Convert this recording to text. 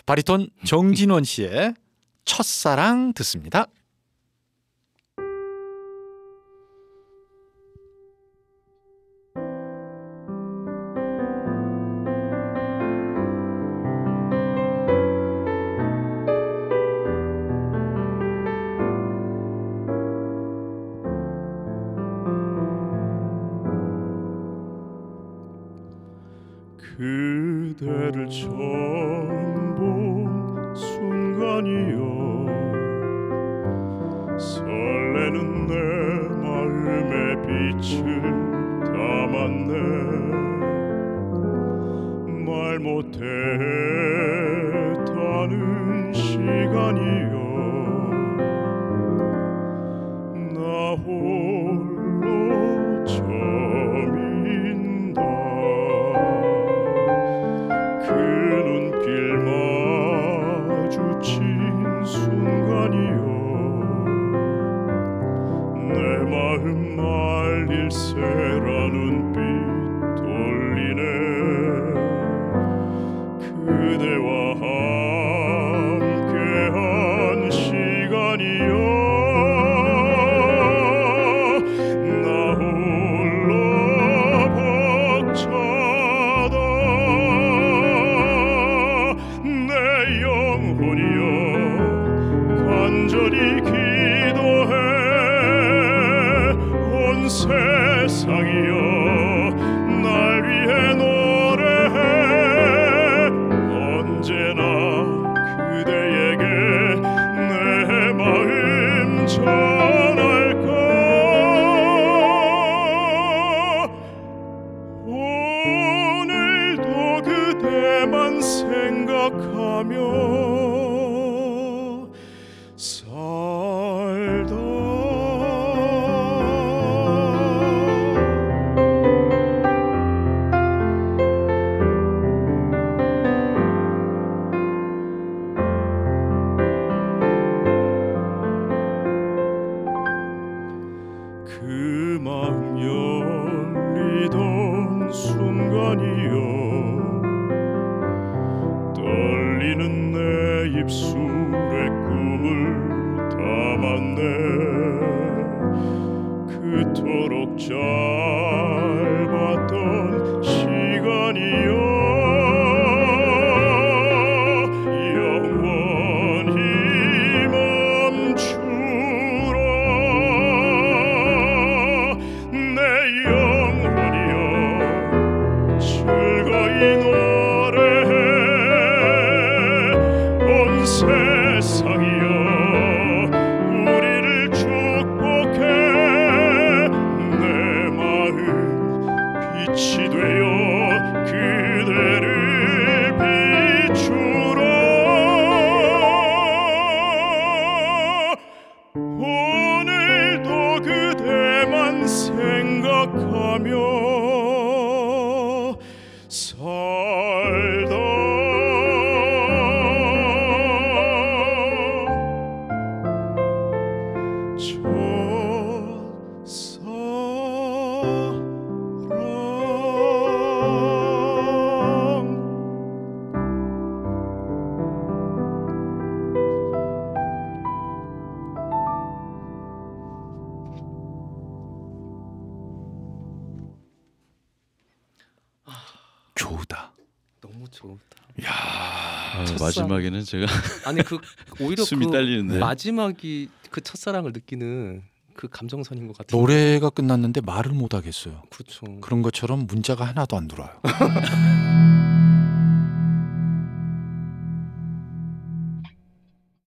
바리톤 정진원 씨의 첫사랑 듣습니다. 그대를 처음 본 순간이여 설레는 내 마음의 빛을 담았네 말 못했다는 시간이여 나 홀로 점인다 그 눈길 마주친 순간이여 내 마음 말릴새라 눈빛 돌리네 그대와 함께한 시간이여 나 홀로 벅차다 내 영혼이여 간절히 기도해 온 세상이여 날 위해 노래해 언제나 그대에게 내 마음 전할까 오늘도 그대만 생각하며 살다 그 마음 열리던 순간이여 떨리는 내 입술에 꿈을 담았네 그토록 짧았던 시간이여 영원히 멈추라 내 영혼이여 즐거이 노래해 온 세상이여 우리를 축복해 내 마음 빛이 되어 그대를 비추라 오늘도 그대만 생각하며 살다 좋다. 너무 좋다. 야, 마지막에는 제가 아니 그 오히려 숨이 그 딸리는데. 마지막이 그 첫사랑을 느끼는 그 감정선인 것 같아요. 노래가 끝났는데 말을 못 하겠어요. 그렇죠. 그런 것처럼 문자가 하나도 안 들어와요.